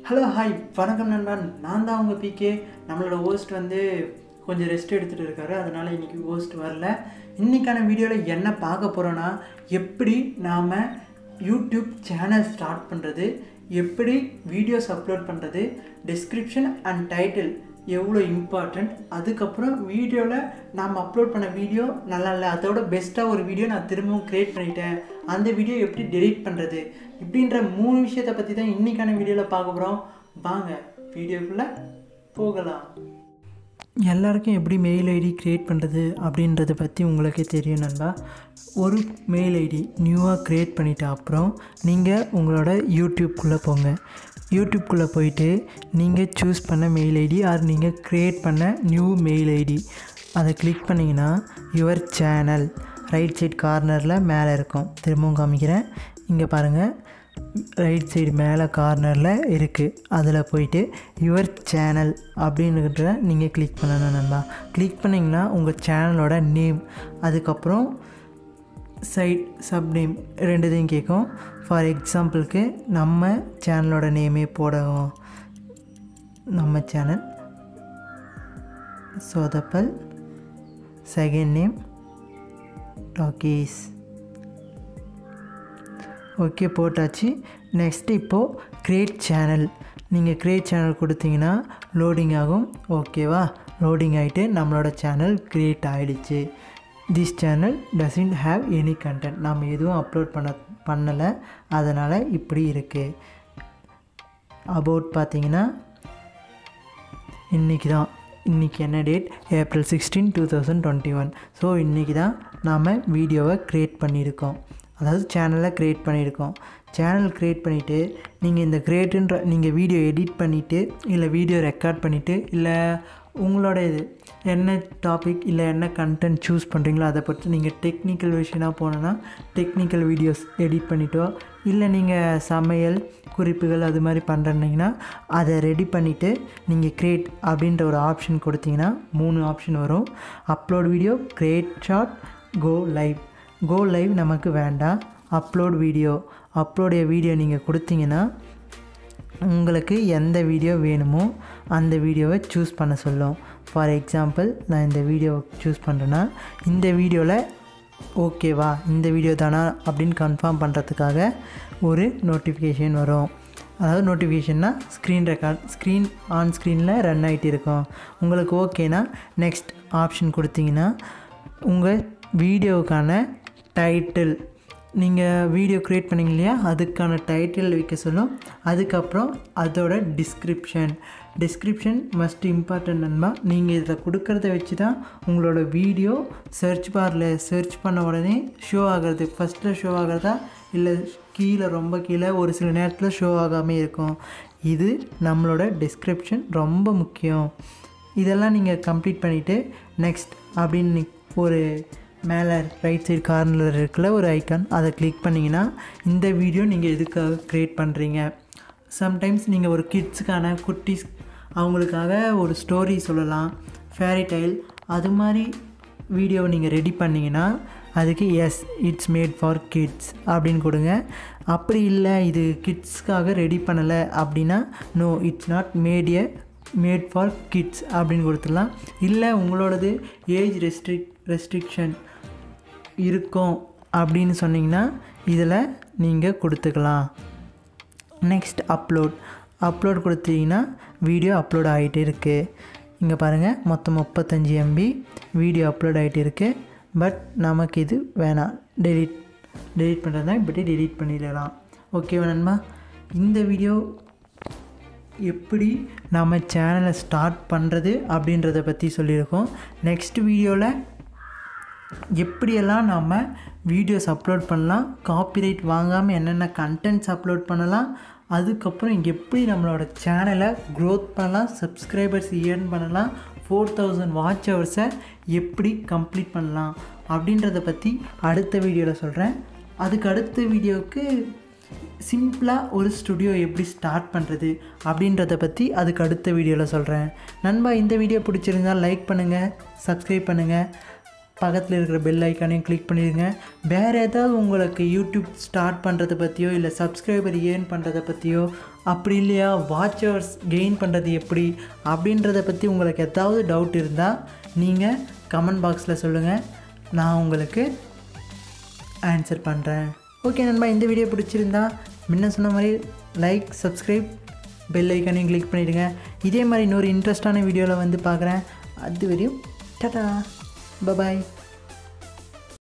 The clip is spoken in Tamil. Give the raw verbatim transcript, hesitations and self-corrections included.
ஹலோ ஹாய் வணக்கம் நண்பன். நான் தான் உங்கள் பிகே. நம்மளோட ஹோஸ்ட் வந்து கொஞ்சம் ரெஸ்ட் எடுத்துகிட்டு இருக்காரு, அதனால் இன்றைக்கி ஹோஸ்ட் வரல. இன்றைக்கான வீடியோவில் என்ன பார்க்க போகிறோன்னா, எப்படி நாம் யூடியூப் சேனல் ஸ்டார்ட் பண்ணுறது, எப்படி வீடியோஸ் அப்லோட் பண்ணுறது, டிஸ்கிரிப்ஷன் அண்ட் டைட்டில் எவ்வளோ இம்பார்ட்டண்ட், அதுக்கப்புறம் வீடியோவில் நாம் அப்லோட் பண்ண வீடியோ நல்லா இல்லை, அதோட பெஸ்ட்டாக ஒரு வீடியோ நான் திரும்பவும் க்ரியேட் பண்ணிட்டேன், அந்த வீடியோ எப்படி டெலீட் பண்ணுறது, இப்படின்ற மூணு விஷயத்தை பற்றி தான் இன்றைக்கான வீடியோவில் பார்க்க போகிறோம். வாங்க வீடியோக்குள்ளே போகலாம். எல்லாருக்கும் எப்படி மெயில் ஐடி க்ரியேட் பண்ணுறது அப்படின்றத பற்றி உங்களுக்கே தெரியும் நண்பா. ஒரு மெயில் ஐடி நியூவாக க்ரியேட் பண்ணிட்ட அப்புறம் நீங்கள் உங்களோட யூடியூப்குள்ளே போங்க. யூடியூப்குள்ளே போயிட்டு நீங்கள் சூஸ் பண்ண மெயில் ஐடி ஆர் நீங்கள் க்ரியேட் பண்ண நியூ மெயில் ஐடி அதை கிளிக் பண்ணிங்கன்னா யுவர் சேனல் ரைட் சைட் கார்னரில் மேலே இருக்கும். திரும்பவும் காமிக்கிறேன், இங்கே பாருங்கள், ரைட் சைடு மேலே கார்னரில் இருக்குது. அதில் போயிட்டு யுவர் சேனல் அப்படின்னுக்கிட்ட நீங்கள் கிளிக் பண்ணணும் நண்பா. கிளிக் பண்ணிங்கன்னா உங்கள் சேனலோட நேம், அதுக்கப்புறம் சைட் சப் நேம் ரெண்டுத்தையும் கேட்கும். ஃபார் எக்ஸாம்பிளுக்கு நம்ம சேனலோட நேமே போடுவோம். நம்ம channel sothapal, second name talkies. Okay, போட்டாச்சு. நெக்ஸ்ட் இப்போது க்ரியேட் சேனல். நீங்கள் க்ரியேட் சேனல் கொடுத்தீங்கன்னா லோடிங் ஆகும். ஓகேவா, லோடிங் ஆகிட்டு நம்மளோட சேனல் க்ரியேட் ஆகிடுச்சு. This channel doesn't have any content, நம்ம எதுவும் அப்லோட் பண்ண பண்ணலை, அதனால் இப்படி இருக்குது. அபவுட் பார்த்தீங்கன்னா இன்றைக்கி தான், இன்றைக்கி என்ன date, April sixteen two thousand twenty one so இன்றைக்கி தான் நாம் வீடியோவை க்ரியேட் பண்ணியிருக்கோம், அதாவது சேனலை க்ரியேட் பண்ணியிருக்கோம். சேனல் க்ரியேட் பண்ணிவிட்டு நீங்கள் இந்த க்ரியேட்டுன்ற நீங்கள் வீடியோ எடிட் பண்ணிவிட்டு இல்லை வீடியோ ரெக்கார்ட் பண்ணிவிட்டு இல்லை உங்களோட இது என்ன டாபிக் இல்லை என்ன கண்டென்ட் சூஸ் பண்ணுறீங்களோ அதை பொறுத்து நீங்கள் டெக்னிக்கல் விஷயனாக போனோன்னா டெக்னிக்கல் வீடியோஸ் எடிட் பண்ணிட்டோ, இல்லை நீங்கள் சமையல் குறிப்புகள் அது மாதிரி பண்ணுறீங்கன்னா அதை ரெடி பண்ணிவிட்டு நீங்கள் க்ரியேட் அப்படின்ற ஒரு ஆப்ஷன் கொடுத்தீங்கன்னா மூணு ஆப்ஷன் வரும். Upload video, create short, go live. Go live நமக்கு வேண்டாம். அப்லோட் வீடியோ, அப்லோடைய வீடியோ நீங்கள் கொடுத்தீங்கன்னா உங்களுக்கு எந்த வீடியோ வேணுமோ அந்த வீடியோவை சூஸ் பண்ண சொல்லும். ஃபார் எக்ஸாம்பிள் நான் இந்த வீடியோவை சூஸ் பண்ணுறேன்னா இந்த வீடியோவில் ஓகேவா, இந்த வீடியோ தானா அப்படின்னு கன்ஃபார்ம் பண்ணுறதுக்காக ஒரு நோட்டிஃபிகேஷன் வரும். அதாவது நோட்டிஃபிகேஷன்னா ஸ்க்ரீன் ரெக்கார்ட் ஸ்க்ரீன் ஆன் ஸ்க்ரீனில் ரன் ஆகிட்டு இருக்கும். உங்களுக்கு ஓகேனா நெக்ஸ்ட் ஆப்ஷன் கொடுத்தீங்கன்னா உங்கள் வீடியோவுக்கான டைட்டில், நீங்கள் வீடியோ க்ரியேட் பண்ணிங்க இல்லையா, அதுக்கான டைட்டில் வைக்க சொல்லும். அதுக்கப்புறம் அதோட டிஸ்கிரிப்ஷன் டிஸ்கிரிப்ஷன் மஸ்ட் இம்பார்ட்டன்ட் நண்பா. நீங்கள் இதில் கொடுக்குறத வச்சு தான் உங்களோட வீடியோ சர்ச் பாரில் சர்ச் பண்ண உடனே ஷோ ஆகிறது, ஃபஸ்ட்டில் ஷோ ஆகிறதா இல்லை கீழே ரொம்ப கீழே ஒரு சில நேரத்தில் ஷோ ஆகாமல் இருக்கும். இது நம்மளோட டிஸ்கிரிப்ஷன் ரொம்ப முக்கியம். இதெல்லாம் நீங்கள் கம்ப்ளீட் பண்ணிவிட்டு நெக்ஸ்ட் அப்படின்னு ஒரு மேலே ரைட் சைடு கார்னரில் இருக்கிற ஒரு ஐக்கான், அதை கிளிக் பண்ணிங்கன்னா இந்த வீடியோ நீங்கள் எதுக்காக க்ரியேட் பண்ணுறீங்க. சம்டைம்ஸ் நீங்கள் ஒரு கிட்ஸுக்கான குட்டீஸ் அவங்களுக்காக ஒரு ஸ்டோரி சொல்லலாம், ஃபேரி டைல், அது மாதிரி வீடியோவை நீங்கள் ரெடி பண்ணிங்கன்னா அதுக்கு yes it's made for kids அப்படின்னு கொடுங்க. அப்படி இல்லை இது கிட்ஸ்க்காக ரெடி பண்ணலை அப்படின்னா no it's not made a made for kids அப்படின்னு கொடுத்துடலாம். இல்லை உங்களோடது ஏஜ் ரெஸ்ட்ரிக் ரெஸ்ட்ரிக்ஷன் இருக்கும் அப்படின்னு சொன்னிங்கன்னா இதில் நீங்கள் கொடுத்துக்கலாம். நெக்ஸ்ட் அப்லோட் அப்லோட் கொடுத்தீங்கன்னா வீடியோ அப்லோட் ஆகிட்டே இருக்குது. இங்கே பாருங்கள், மொத்தம் முப்பத்தஞ்சு எம்பி வீடியோ அப்லோட் ஆகிட்டு இருக்குது. பட் நமக்கு இது வேணாம், டெலீட் டெலீட் பண்ணுறது தான், இப்படி டெலீட் பண்ணிடலாம். ஓகேவா நண்பா, இந்த வீடியோ எப்படி நம்ம சேனலை ஸ்டார்ட் பண்ணுறது அப்படின்றத பற்றி சொல்லியிருக்கோம். நெக்ஸ்ட் வீடியோவில் எப்படியெல்லாம் நம்ம வீடியோஸ் அப்லோட் பண்ணலாம், காப்பிரைட் வாங்காமல் என்னென்ன கண்டென்ட்ஸ் அப்லோட் பண்ணலாம், அதுக்கப்புறம் எப்படி நம்மளோட சேனலை க்ரோத் பண்ணலாம், சப்ஸ்கிரைபர்ஸ் ஏர்ன் பண்ணலாம், ஃபோர் தௌசண்ட் வாட்ச் ஹவர்ஸை எப்படி கம்ப்ளீட் பண்ணலாம் அப்படின்றத பற்றி அடுத்த வீடியோவில் சொல்கிறேன். அதுக்கு அடுத்த வீடியோவுக்கு சிம்பிளாக ஒரு ஸ்டுடியோ எப்படி ஸ்டார்ட் பண்ணுறது அப்படின்றத பற்றி அதுக்கு அடுத்த வீடியோவில் சொல்கிறேன். நண்பா, இந்த வீடியோ பிடிச்சிருந்தால் லைக் பண்ணுங்கள், சப்ஸ்கிரைப் பண்ணுங்கள். பக்கத்தில் இருக்கிற பெல் ஐக்கானையும் கிளிக் பண்ணிடுங்க. வேறு ஏதாவது உங்களுக்கு யூடியூப் ஸ்டார்ட் பண்ணுறதை பற்றியோ இல்லை சப்ஸ்கிரைபர் ஏர்ன் பண்ணுறதை பற்றியோ அப்படி இல்லையா வாட்சர்ஸ் கெயின் பண்ணுறது எப்படி அப்படின்றத பற்றி உங்களுக்கு ஏதாவது டவுட் இருந்தால் நீங்கள் கமெண்ட் பாக்ஸில் சொல்லுங்கள், நான் உங்களுக்கு ஆன்சர் பண்ணுறேன். ஓகே நண்பா, இந்த வீடியோ பிடிச்சிருந்தா முன்ன சொன்ன மாதிரி லைக், சப்ஸ்கிரைப், பெல் ஐக்கானையும் கிளிக் பண்ணிவிடுங்க. இதே மாதிரி இன்னொரு இன்ட்ரெஸ்டான வீடியோவில் வந்து பார்க்குறேன். அது வரையும் டாடா, பபாய்.